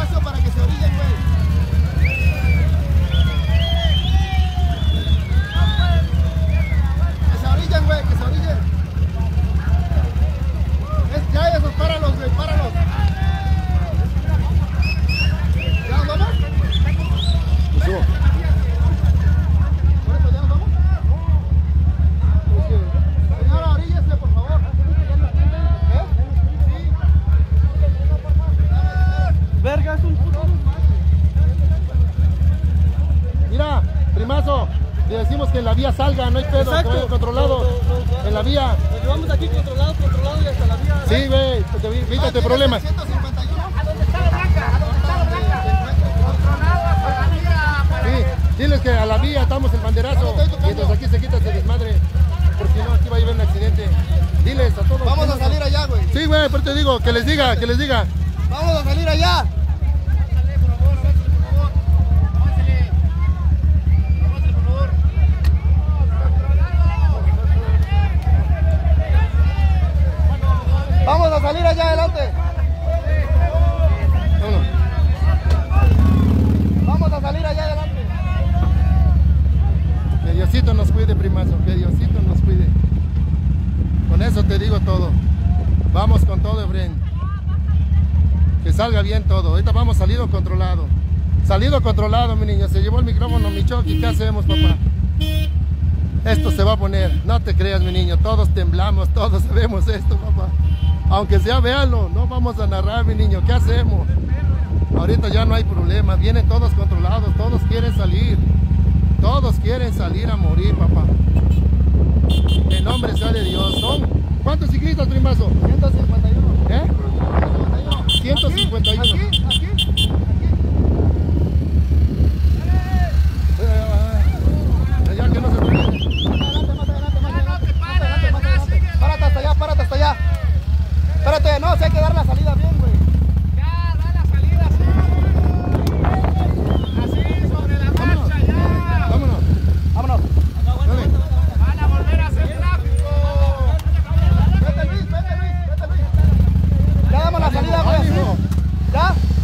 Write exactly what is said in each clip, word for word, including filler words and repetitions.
espacio para que se orillen, güey. Que se orillen, güey, que se orillen. Es, ya esos, páralos, güey, páralos. ¿Ya nos vamos? Me subo. ¿Por eso ya nos vamos? No. Señora, oríllese, por favor. ¿Eh? Sí. Verga, es un puto. Mira, primazo, le decimos que en la vía salga, no hay pedo, Exacto. que vaya controlado. No, no, no, En la vía. Nos llevamos aquí controlado, controlado y hasta la vía. Sí, güey, te- evítate problemas. ciento cincuenta y uno. ¿A dónde está la blanca? ¿A dónde está la blanca? Controlado hasta la vía para Sí, que... diles que a la vía estamos el banderazo. Mientras aquí se quita ese desmadre. Porque si no, aquí va a haber un accidente. Diles a todos. Vamos a salir allá, güey. Sí, güey, pero te digo, que les diga, que les diga. Vamos a salir allá. Vamos a salir allá adelante. Vámonos. Vamos a salir allá adelante. Que Diosito nos cuide, primazo, que Diosito nos cuide. Con eso te digo todo. Vamos con todo, Efren. Que salga bien todo. Ahorita vamos salido controlado. Salido controlado, mi niño. Se llevó el micrófono, mi Chucky. ¿Qué hacemos, papá? Esto se va a poner. No te creas, mi niño. Todos temblamos, todos sabemos esto, papá. Aunque sea, véanlo. No vamos a narrar, mi niño. ¿Qué hacemos? Ahorita ya no hay problema. Vienen todos controlados. Todos quieren salir. Todos quieren salir a morir, papá. En nombre sea de Dios. ¿Son cuántos ciclistas, primazo? ciento cincuenta y uno. ¿Eh? ciento cincuenta y uno. ciento cincuenta y uno. Aquí, aquí, aquí. Ya que no se puede. Adelante, más adelante, más adelante. Más adelante, más adelante. Párate hasta allá, párate hasta allá. Espérate, no, si hay que dar la salida bien, güey. Ya, da la salida así. Así, sobre la marcha, ya. Vámonos. Vámonos. Dale. Van a volver a hacer tráfico. Vete, Luis, vete, Luis, vete, Luis. Ya damos la salida, güey. Ánimo. ¿Ya?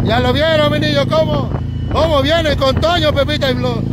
Ya lo vieron, mi niño, cómo, cómo viene con Toño, Pepita y Blog.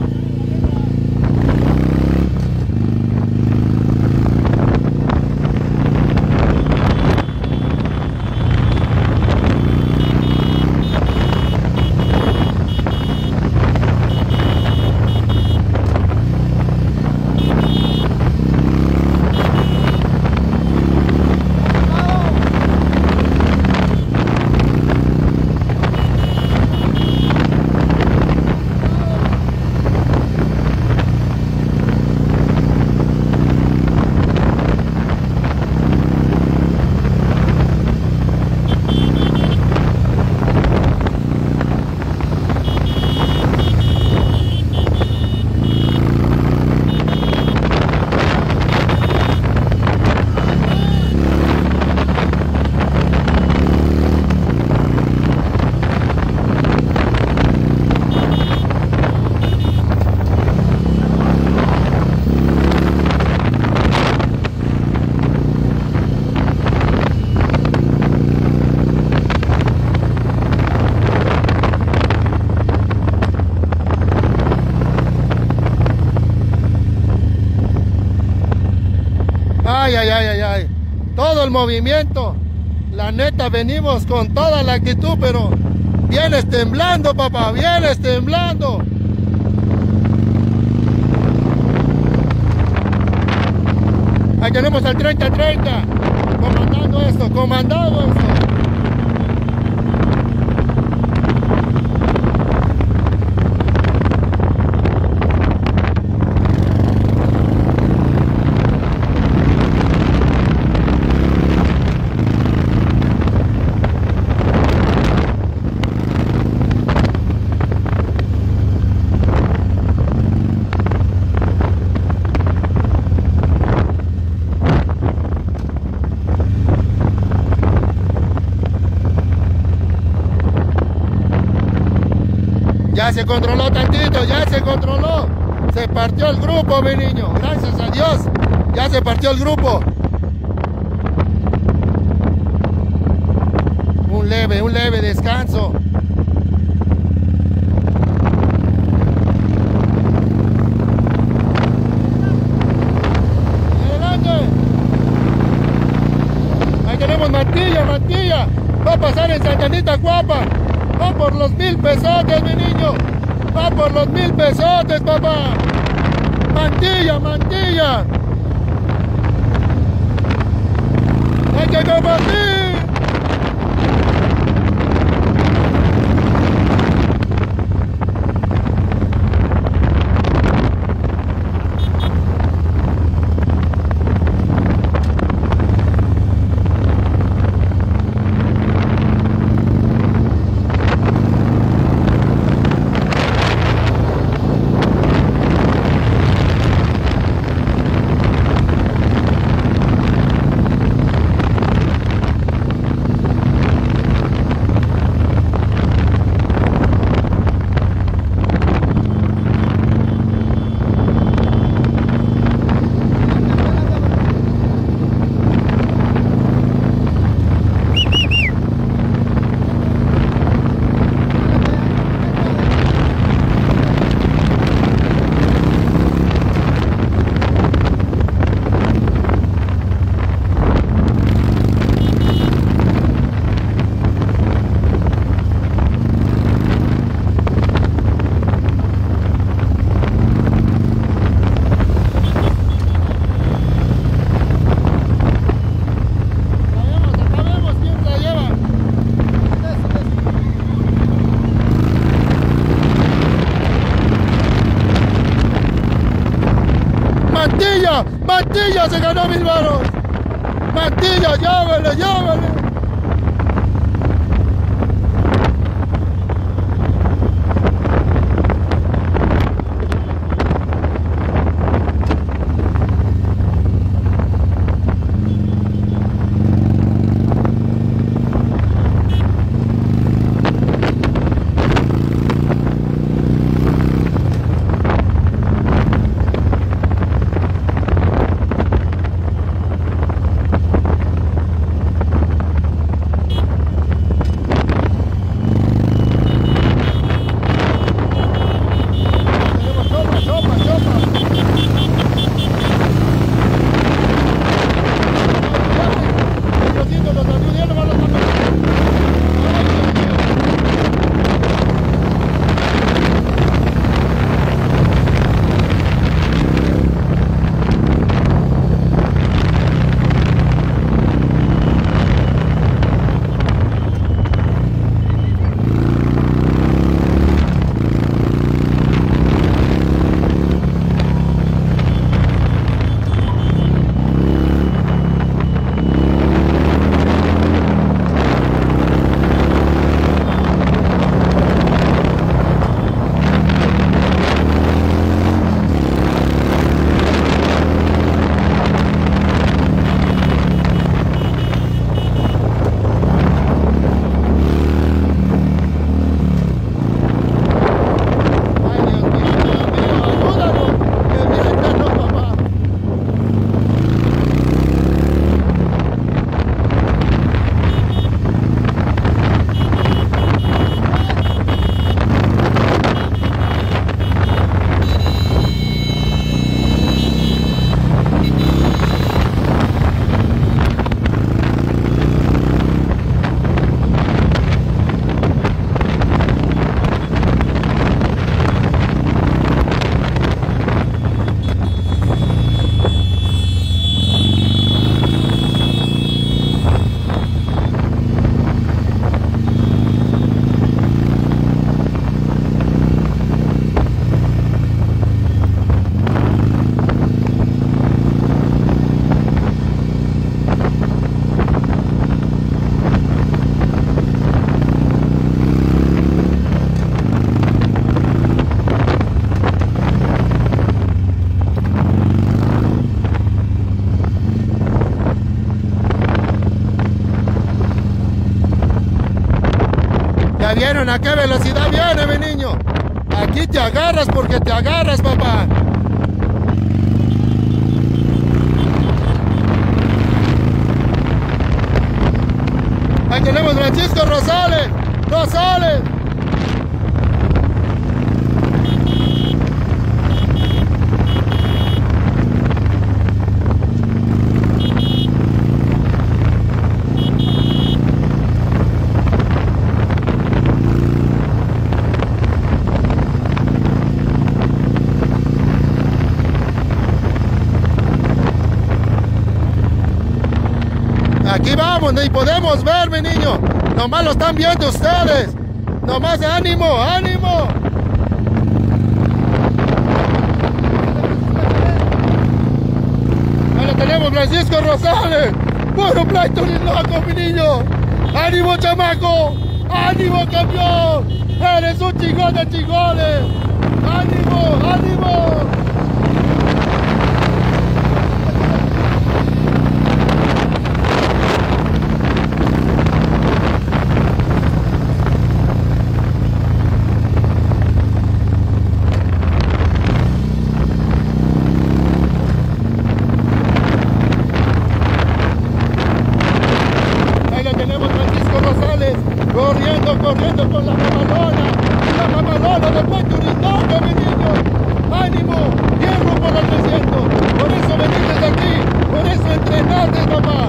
Ay, ay, ay, ay, ay. Todo el movimiento. La neta, venimos con toda la actitud, pero vienes temblando, papá, vienes temblando. Ahí tenemos al treinta treinta. Comandando esto, comandando esto. Ya se controló tantito, ya se controló. Se partió el grupo, mi niño. Gracias a Dios, ya se partió el grupo. Un leve, un leve descanso. Adelante. Ahí tenemos Mantilla, Mantilla. Va a pasar en Santa Anita Cuapa. Va por los mil pesotes, mi niño. Va por los mil pesotes, papá. Mantilla, Mantilla. Hay que combatir. Mantilla, Mantilla se ganó mil varos. Mantilla, llámale, llámale. ¿Ya vieron a qué velocidad viene, mi niño? Aquí te agarras porque te agarras, papá. Ahí tenemos Francisco Rosales. Rosales. Aquí vamos, ni podemos ver, mi niño. Nomás lo están viendo ustedes. Nomás ánimo, ánimo. Ahí lo tenemos, Francisco Rosales. Puro pleito ni loco, mi niño. Ánimo, chamaco. Ánimo, campeón. Eres un chingón de chingones. Ánimo, ánimo. Corriendo, corriendo con la mamalona, la mamalona de Puerto Rico, mi niño. Ánimo, hierro por el desierto. Por eso veniste aquí, por eso entrenaste, papá.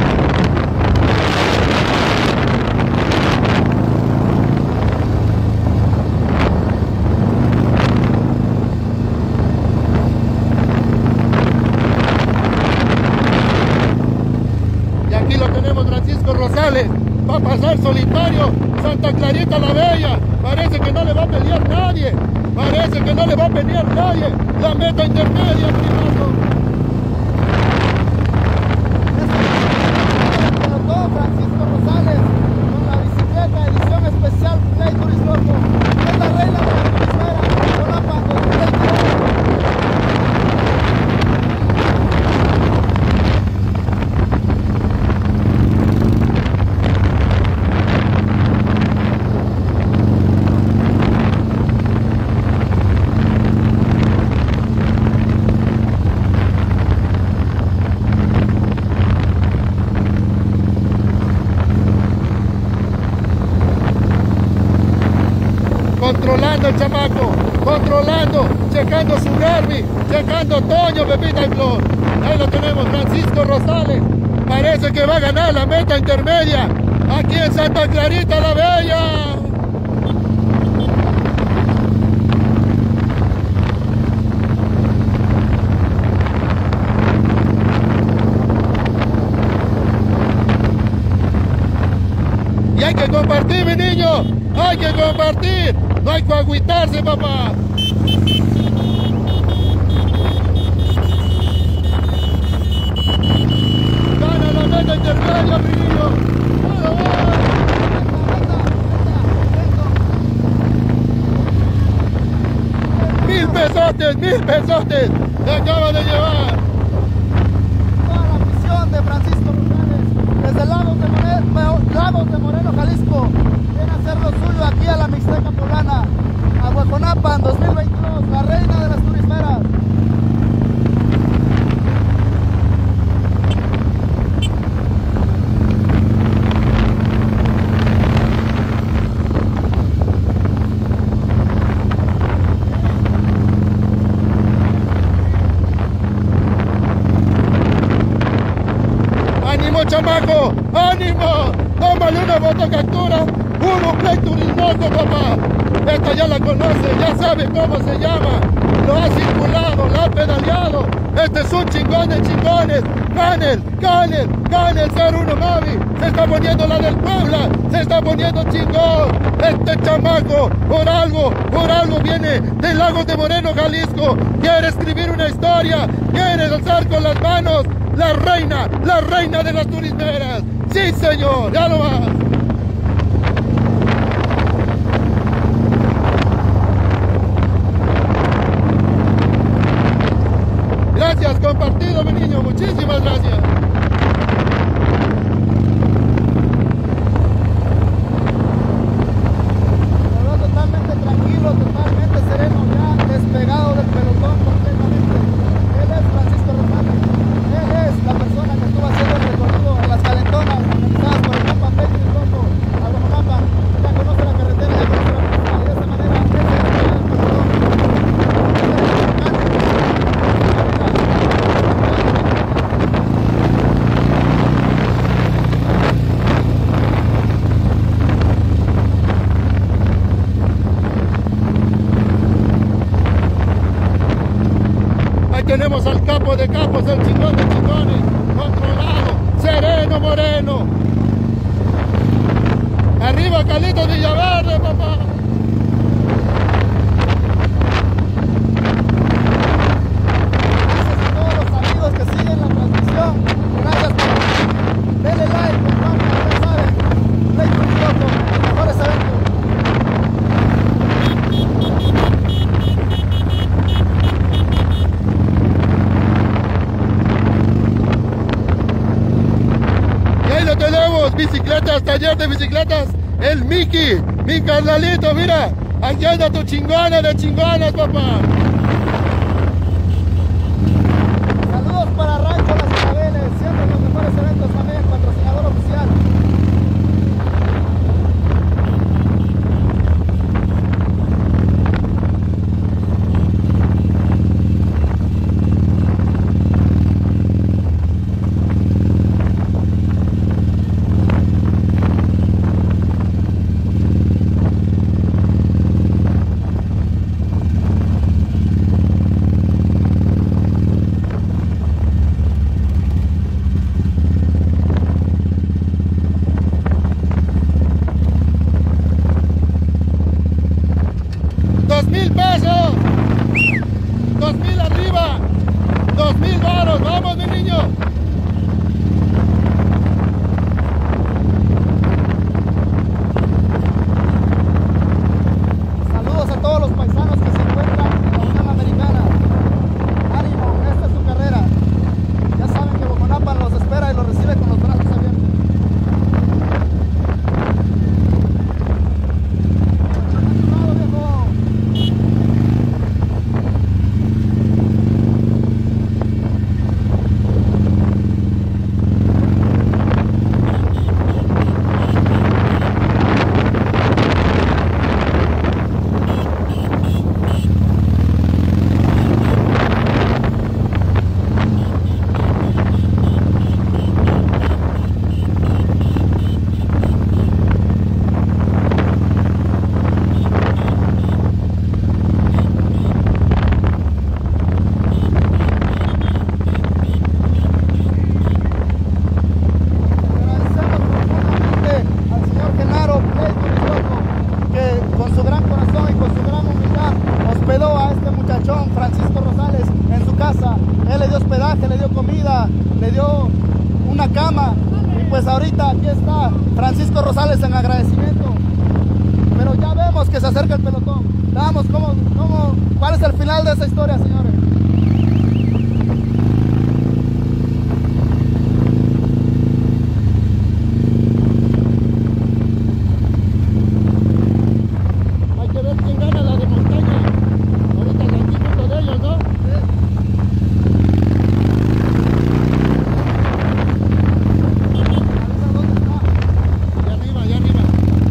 Y aquí lo tenemos, Francisco Rosales. Va a pasar solitario, Santa Clarita la Bella. Parece que no le va a pelear nadie. Parece que no le va a pelear nadie. La meta intermedia, privado. Pelotón Francisco Rosales con la bicicleta edición especial Play Turismo Loco. Es la reina de la turismera. Conapa dos mil veintidós. Controlando el chamaco, controlando, checando su derby, checando Toño, Pepita y Flor. Ahí lo tenemos, Francisco Rosales. Parece que va a ganar la meta intermedia aquí en Santa Clarita la Bella. Y hay que compartir, mi niño, hay que compartir. No hay que agüitarse, papá. Gana la meta intermedia, mi niño. Mil pesotes, mil pesotes. Se acaba de llevar. Toda la afición de Francisco Rosales desde Lagos de Moreno, Lagos de Moreno, Jalisco. Viene a hacer lo suyo aquí a la Mixteca Poblana, a Huejonapan dos mil veintidós, la reina de las turismeras. ¡Ánimo, chamaco! ¡Ánimo! ¡Tómale una fotocaptura! ¡Puro Play Turismo, papá! Esta ya la conoce, ya sabe cómo se llama. Lo ha circulado, lo ha pedaleado. Este es un chingón de chingones. Canel, Canel, Canel cero uno Mavi. Se está poniendo la del Puebla. Se está poniendo chingón. Este chamaco, por algo, por algo viene de Lagos de Moreno, Jalisco. Quiere escribir una historia. Quiere alzar con las manos. La reina, la reina de las turismeras. Sí, señor, ya lo va. Gracias, compartido, mi niño. Muchísimas gracias. tenemos al capo de capos, el chingón de chingones, controlado, Sereno Moreno. Arriba Carlitos Villaverde, papá. Gracias a todos los amigos que siguen la transmisión. Gracias por denle like, compartan, ya saben. Play con Loco, los mejores eventos. Y ahí lo tenemos, bicicletas, taller de bicicletas, el Miki, mi carnalito, mira, aquí anda tu chingona de chingonas, papá. Saludos para Rancho Las Carabeles, siempre los mejores eventos también, patrocinador oficial. Dos mil pesos, dos mil arriba, dos mil varos, vamos mi niño. Saludos a todos los paisanos que se encuentran en la Unión Americana. Ánimo, esta es su carrera. Ya saben que Huejonapan los espera y los recibe con los brazos abiertos. ¡Animado, viejo! Agradecemos profundamente al señor Genaro Pleito Loco, que con su gran corazón y con su gran humildad hospedó a este muchachón Francisco Rosales en su casa. Él le dio hospedaje, le dio comida, le dio una cama y pues ahorita aquí está Francisco Rosales en agradecimiento. Pero ya vemos que se acerca el pelotón. Veamos cómo, cómo, cuál es el final de esa historia, señores. Hay que ver quién gana la de montaña. Ahorita el equipo de ellos, ¿no? ¿Dónde está? Allá arriba, allá arriba.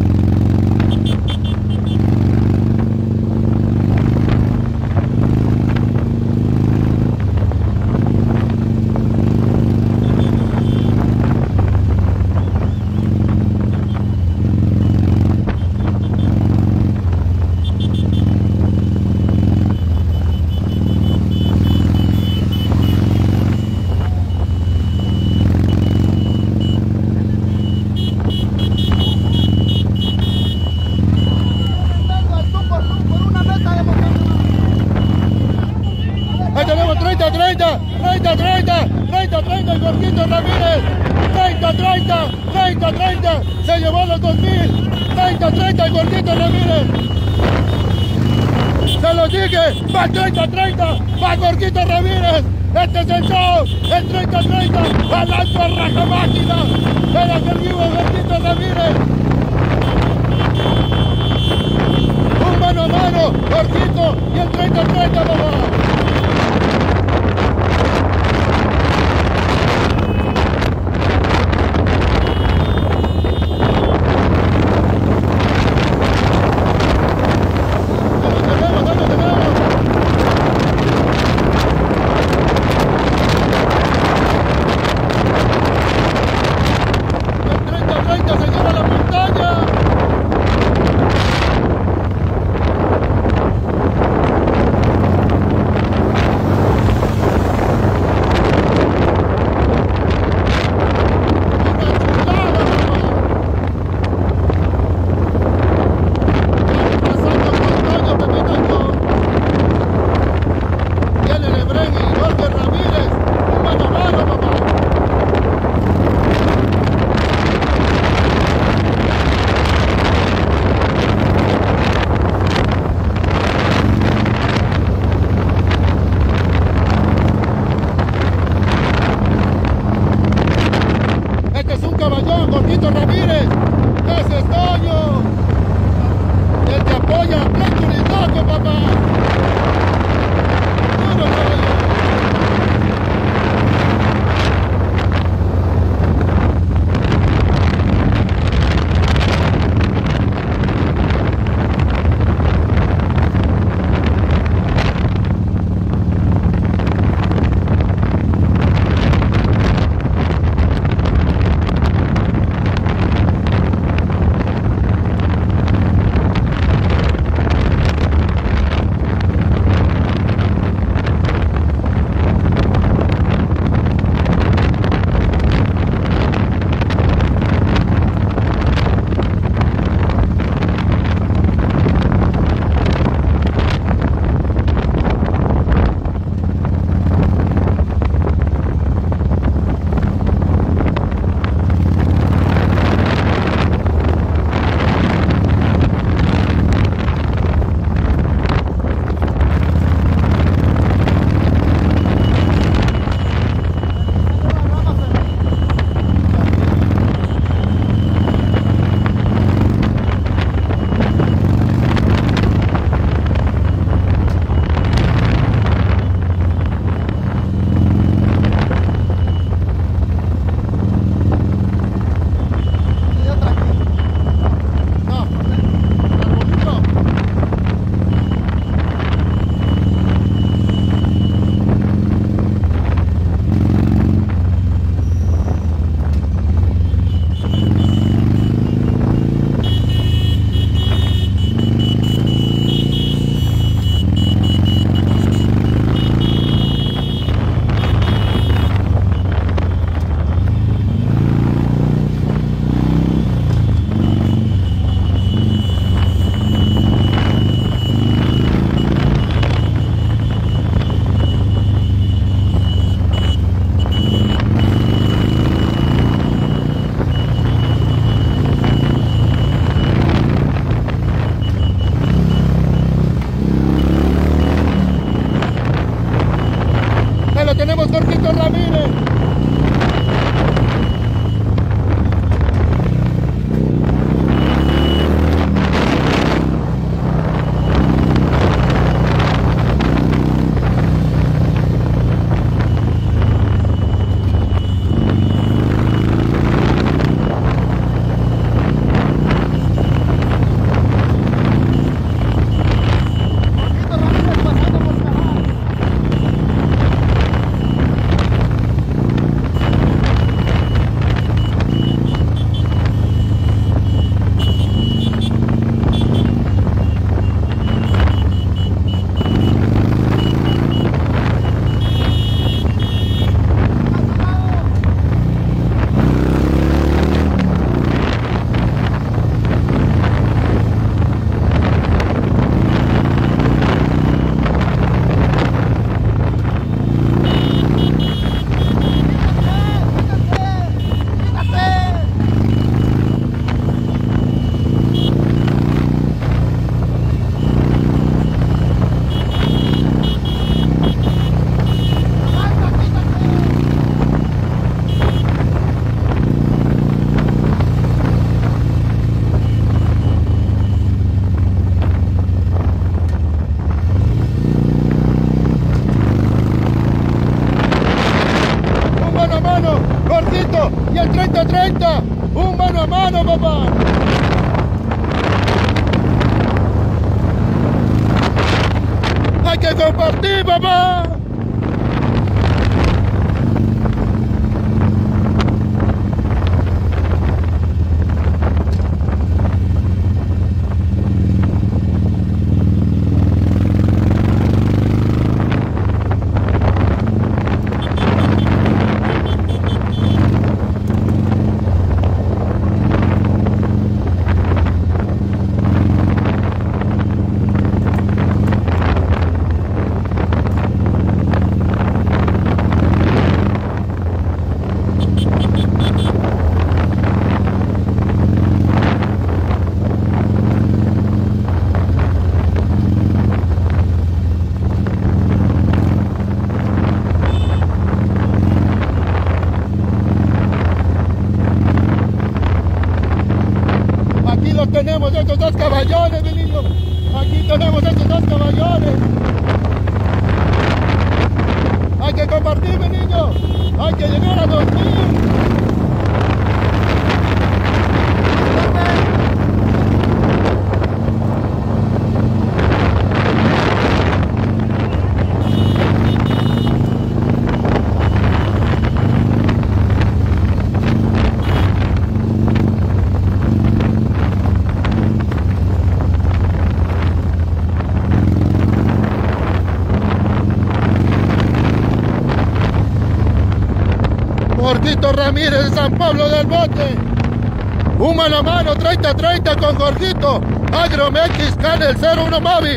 Al tú por tú por una meta de montaña. Ahí tenemos treinta, treinta, treinta, treinta, treinta, treinta, el Gorquito Ramírez. treinta, treinta, treinta, treinta, se llevó los dos mil. treinta, treinta, el Gorquito Ramírez. Se los dije, va treinta, treinta, va Gorquito Ramírez. Este es el show, el treinta, treinta, al alto raja máquina. Era que vivo Gorquito Ramírez. Un mano a mano, Gorquito y el treinta, treinta, mamá. treinta, treinta se lleva la montaña. compartir, papá. Tenemos estos dos caballones, mi niño. Aquí tenemos estos dos caballones. Hay que compartir, mi niño. Hay que llegar a dos mil. Jorgito Ramírez de San Pablo del Monte. Un mano a mano, treinta treinta con Jorgito. Agromex Canel cero uno Mavi.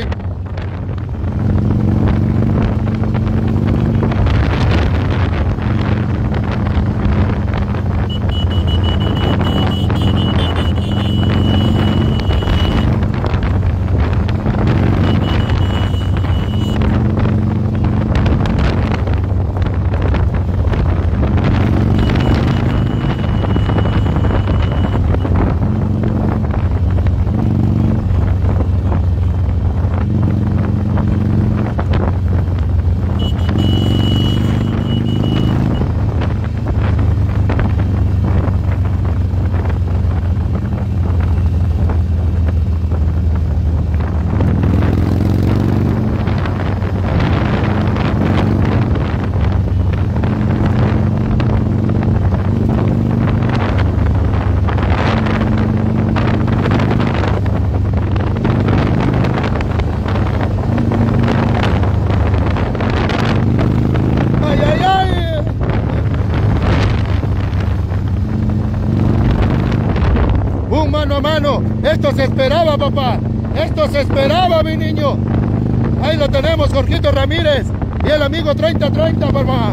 Mano a mano, esto se esperaba, papá, esto se esperaba, mi niño. Ahí lo tenemos, Jorgito Ramírez y el amigo treinta treinta, papá.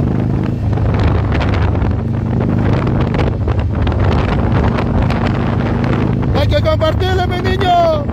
Hay que compartirle, mi niño.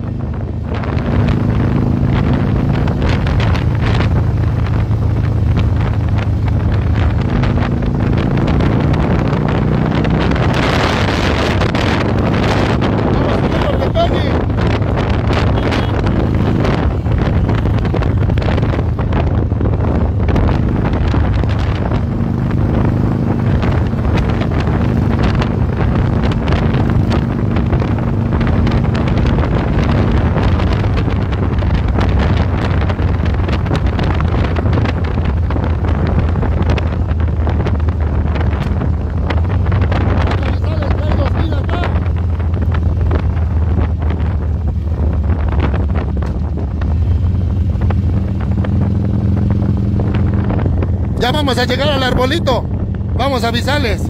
Ya vamos a llegar al arbolito. Vamos a avisarles.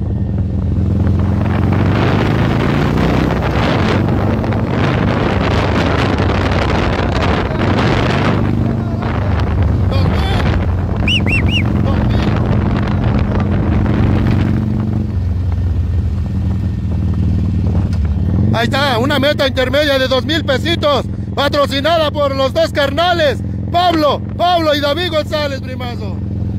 Ahí está, una meta intermedia de dos mil pesitos, patrocinada por los dos carnales, Pablo, Pablo y David González, primazo.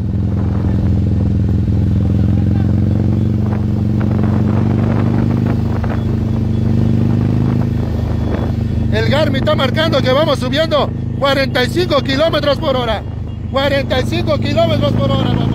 El Garmin está marcando que vamos subiendo cuarenta y cinco kilómetros por hora. cuarenta y cinco kilómetros por hora, papá.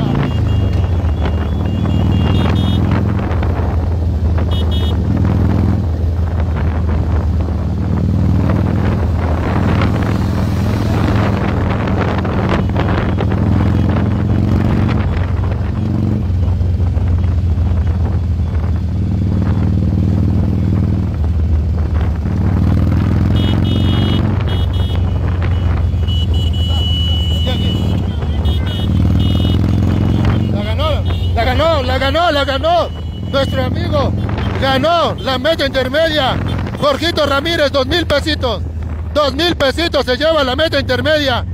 La ganó, la ganó. Nuestro amigo ganó la meta intermedia. Jorgito Ramírez, dos mil pesitos. Dos mil pesitos se lleva la meta intermedia.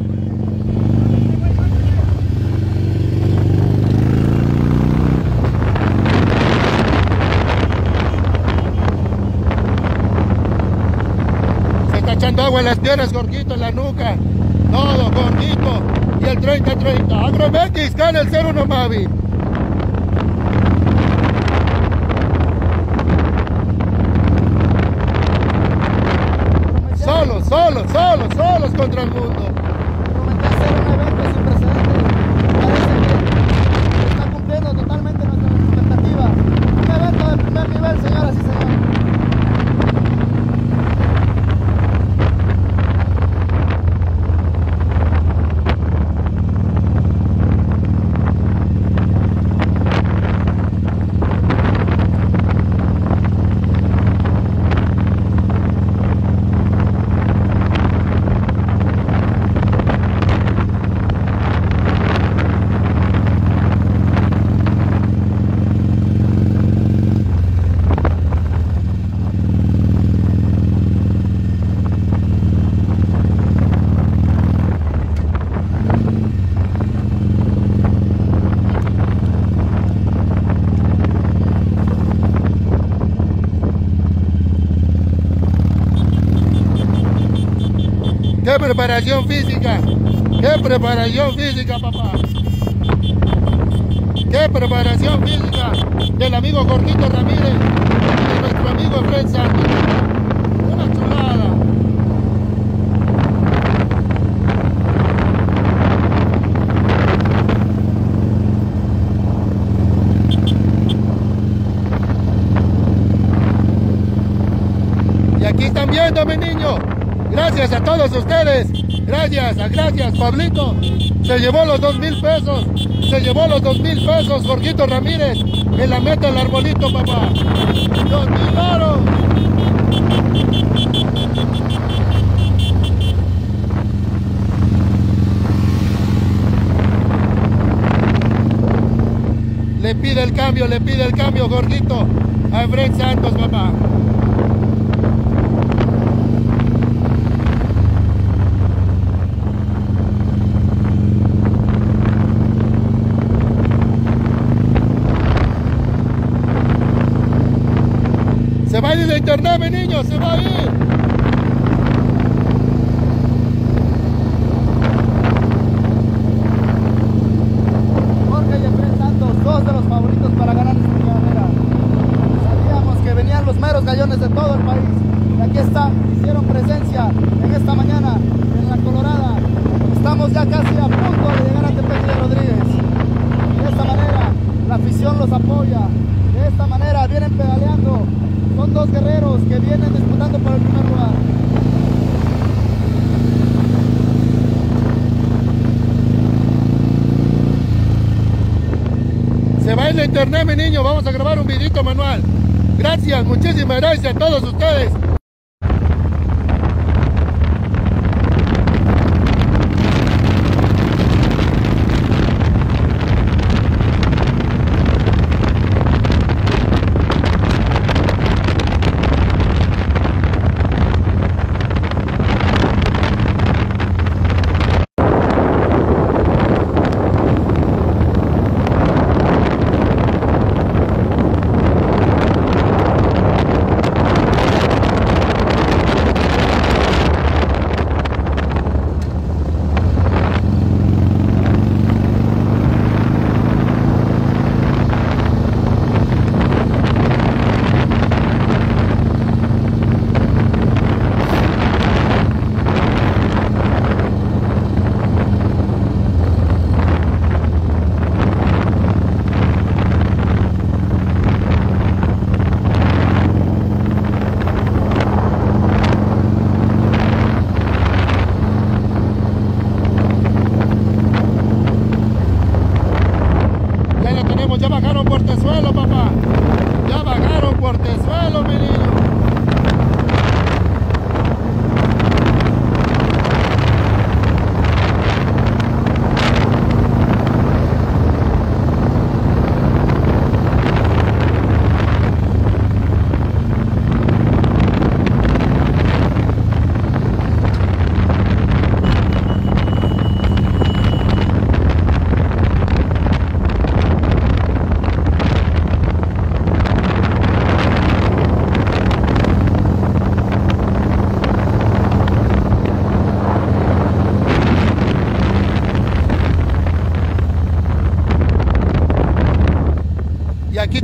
Se está echando agua en las piernas, Jorgito, en la nuca. Todo, Jorgito. Y el treinta treinta. Agromex gana el cero uno Mavi. Solos, solos, solos, solos contra el mundo. Prometí hacer un evento sin precedentes. Parece que está cumpliendo totalmente nuestras expectativas. Un evento de primer nivel, señoras y señores. ¡Qué preparación física! ¡Qué preparación física, papá! ¡Qué preparación física del amigo Jorgito Ramírez y de nuestro amigo Efraín Santos! ¡Una chulada! Y aquí están viendo, mi niño. Gracias a todos ustedes. Gracias, gracias, Pablito. Se llevó los dos mil pesos. Se llevó los dos mil pesos, Jorgito Ramírez. En la meta del arbolito, papá. Dos mil varos. Le pide el cambio, le pide el cambio, Jorgito. A Efraín Santos, papá. Se va a ir de internet, mi niño, se va a ir. Jorge y Efraín Santos, dos de los favoritos para ganar esta carrera. Sabíamos que venían los meros gallones de todo el país. Y aquí están, hicieron presencia en esta mañana en la Colorada. Estamos ya casi a punto de llegar a Tepeji de Rodríguez. De esta manera, la afición los apoya. De esta manera vienen pedaleando. Son dos guerreros que vienen disputando por el primer lugar. Se va a ir de internet, mi niño. Vamos a grabar un videito manual. Gracias, muchísimas gracias a todos ustedes.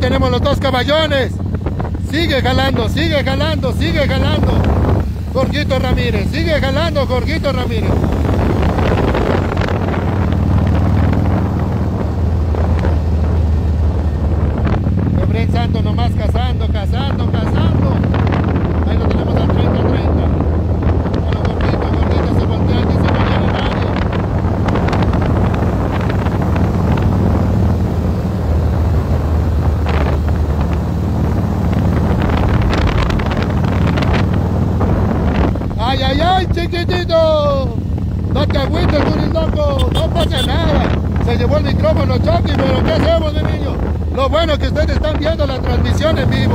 tenemos los dos caballones. Sigue jalando, sigue jalando, sigue jalando. Jorgito Ramírez, sigue jalando Jorgito Ramírez. Efren Santos nomás cazando, cazando, cazando. Ahí lo tenemos al treinta treinta. Bueno, Jorgito, Jorgito se voltea y dice no viene nadie. ¡Ay, ay, ay, chiquitito! No te agüites, Turindoco, no pasa nada. Se llevó el micrófono Chucky, pero ¿qué hacemos, mi niño? Lo bueno es que ustedes están viendo la transmisión en vivo.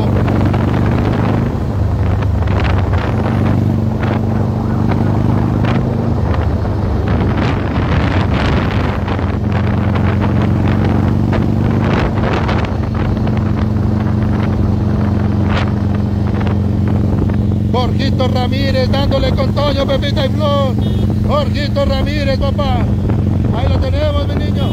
Jorgito Ramírez dándole con Toño, Pepita y Flor. Jorgito Ramírez, papá. Ahí lo tenemos, mi niño.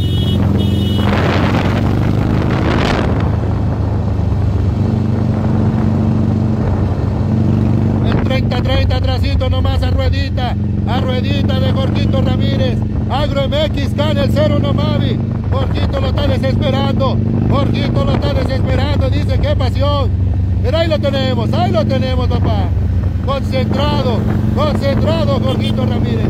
El treinta treinta atrasito nomás a ruedita. A ruedita de Jorgito Ramírez. Agro M X, Canel cero uno Mavi. Jorgito lo está desesperando. Jorgito lo está desesperando. Dice, qué pasión. Pero ahí lo tenemos, ahí lo tenemos, papá. Concentrado, concentrado, Jorgito Ramírez.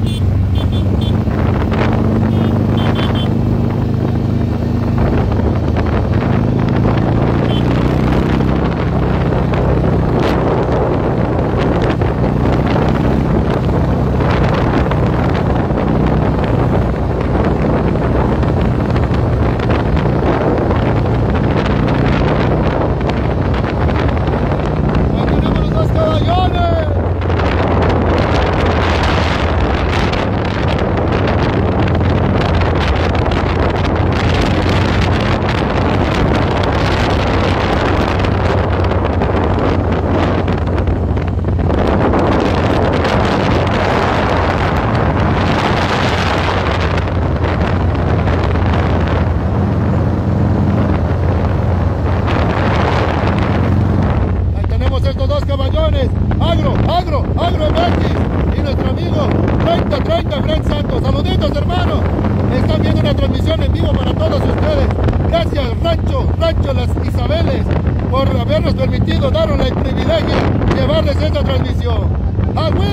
Agro, agro, agro M X y nuestro amigo treinta treinta Efren Santos. Saluditos, hermanos. Están viendo una transmisión en vivo para todos ustedes. Gracias, Rancho, Rancho Las Isabeles, por habernos permitido, darnos el privilegio de llevarles esta transmisión. ¡A